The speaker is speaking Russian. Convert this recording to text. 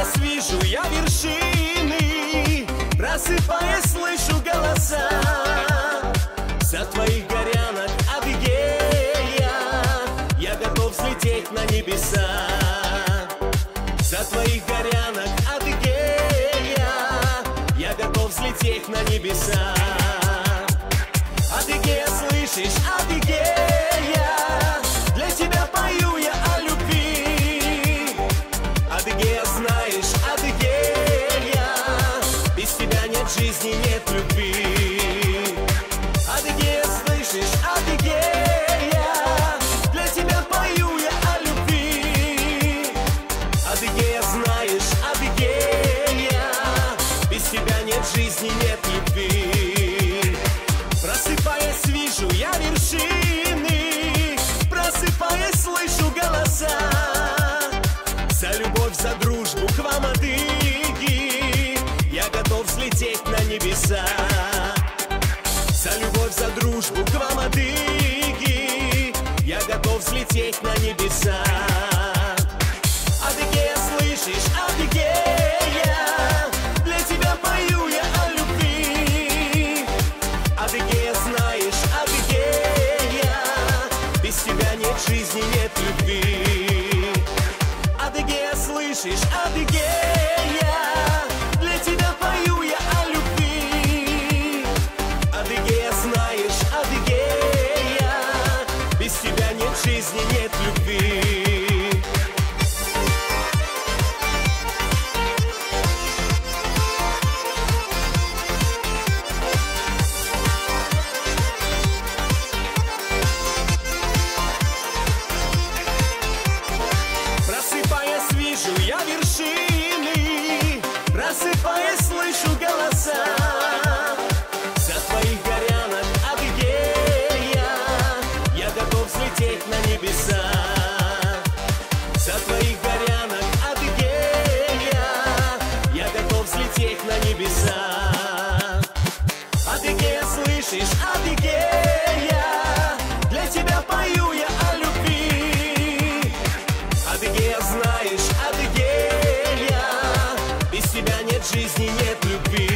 Просыпаясь, вижу я вершины, просыпаясь, слышу голоса. Со твоих горянок, Адыгея, я готов взлететь на небеса. Со твоих горянок, Адыгея, я готов взлететь на небеса. Адыгея, слышишь, Адыгея, для тебя пою я о любви. Адыгея, знаешь, Адыгея, без тебя нет жизни, нет любви. Адыгея, слышишь, Адыгея, для тебя пою я о любви. Адыгея, знаешь, Адыгея, без тебя нет жизни, нет любви. Просыпаясь, вижу я вершины, просыпаясь, слышу голоса. За любовь, за дружбу к вам, адыги, я готов взлететь на небеса. За любовь, за дружбу к вам, адыги, я готов взлететь на небеса. Адыгея, слышишь, Адыгея, для тебя пою я о любви. Адыгея, знаешь, Адыгея, без тебя нет жизни, нет любви. Адыгея, слышишь, Адыгея, для тебя пою я о любви. Адыгея, знаешь, Адыгея, без тебя нет жизни, нет любви. Просыпаясь, вижу я вершины, просыпаясь, слышу голоса. За твоих горянок, Адыгея, я готов взлететь на небеса. За твоих горянок, Адыгея, я готов взлететь на небеса. Адыгея, слышишь, Адыгея, для тебя пою я о любви. Адыгея, знаешь, Адыгея, без тебя нет жизни, нет любви.